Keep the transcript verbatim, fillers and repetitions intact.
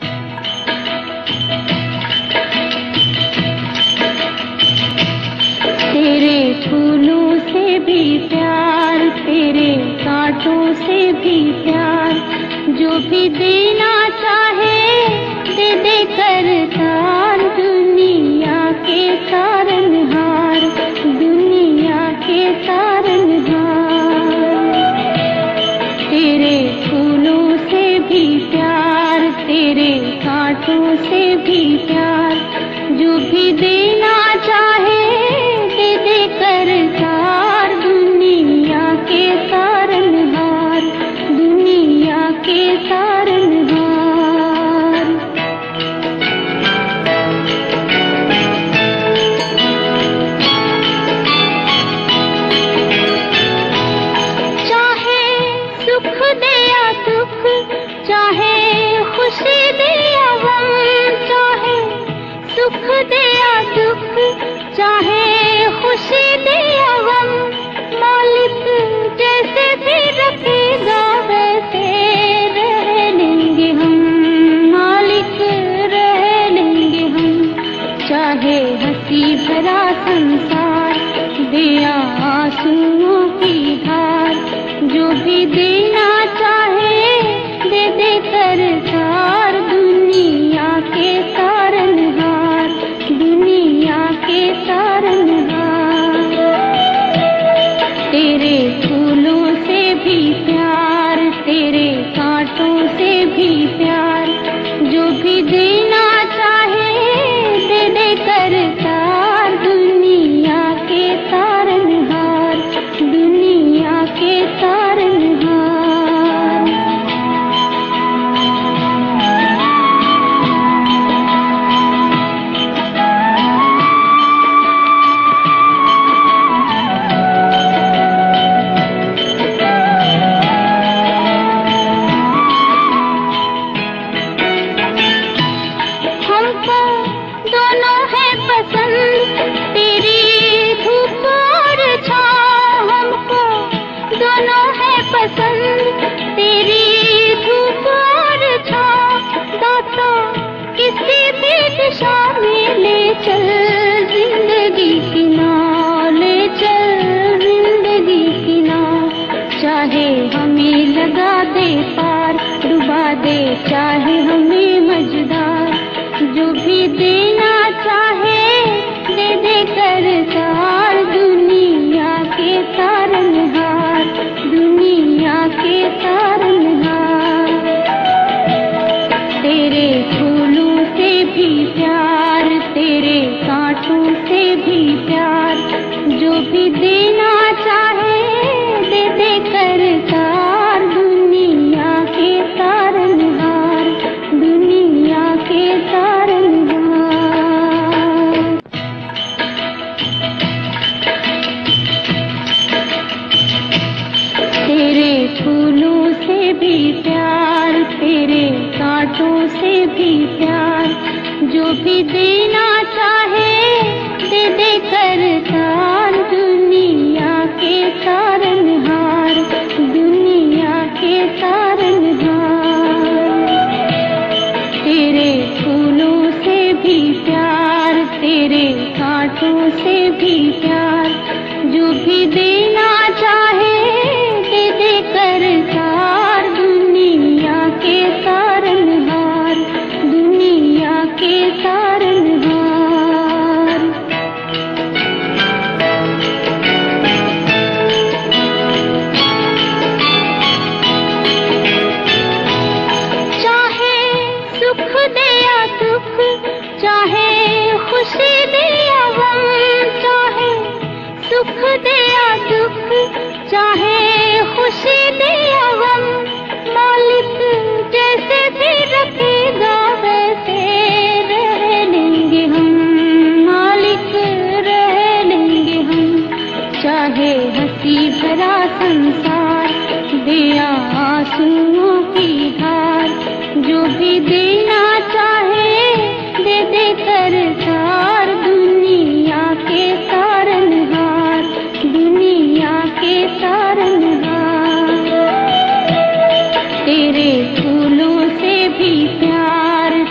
तेरे फूलों से भी प्यार, तेरे कांटों से भी प्यार, जो भी देना चाहे दे दे करतार। दुनिया के तारनहार, दुनिया के तारनहार। तेरे फूलों से भी प्यार, तेरे कांटों से भी प्यार, जो भी देना चाहे दे दे करतार। दुनिया के तारनहार, दुनिया के तारनहार। चाहे सुख दे या दुख, चाहे खुशी दे या गम, चाहे सुख दे या दुख, चाहे खुशी दे या गम, मालिक जैसे भी रखेगा वैसे रह लेंगे हम, मालिक रह लेंगे हम। चाहे हंसी भरा संसार दे या आंसुओं की धार, जो भी देना चाहे दे दे करतार। दुनिया के तारनहार, दुनिया के तारनहार। तेरे फूलों से भी प्यार, तेरे कांटों से भी प्यार, जो भी देना चाहे दे दे करतार। दुनिया के तारनहार, दुनिया के तारनहार। हमको दोनों है पसंद, तेरी धूप और छाँव। हमको दोनों है पसंद, तेरी धूप और छाँव। दाता किसी भी दिशा में ले चल जिंदगी की नाव, ले चल जिंदगी की नाव। चाहे हमें लगा दे पार, डुबा दे चाहे हमें मझधार, जो भी देना चाहे दे दे करतार। दुनिया के तारनहार, दुनिया के तारनहार। तेरे फूलों से भी प्यार, तेरे कांटों से भी प्यार, जो भी देना चाहे दे दे करतार। दुनिया के तारनहार, दुनिया के तारनहार। तेरे फूलों से भी प्यार, तेरे कांटों से भी प्यार, जो भी देना चाहे दे दे करतार। दुनिया के तारनहार, दुनिया के तारनहार। तेरे फूलों से भी प्यार, तेरे कांटों से भी प्यार, जो भी देना चाहे दे दे करतार। दुनिया के तारनहार, दुनिया के तारनहार। चाहे सुख दे या दुख, चाहे खुशी दे या गम, चाहे सुख दे या दुख, चाहे खुशी दे या गम, मालिक जैसे भी रखेगा वैसे रह लेंगे हम, मालिक रह लेंगे हम। चाहे हंसी भरा संसार दे या आंसुओं की धार, जो भी देना चाहे दे दे करतार। दुनिया के तारनहार, दुनिया के तारनहार। तेरे फूलों से भी प्यार,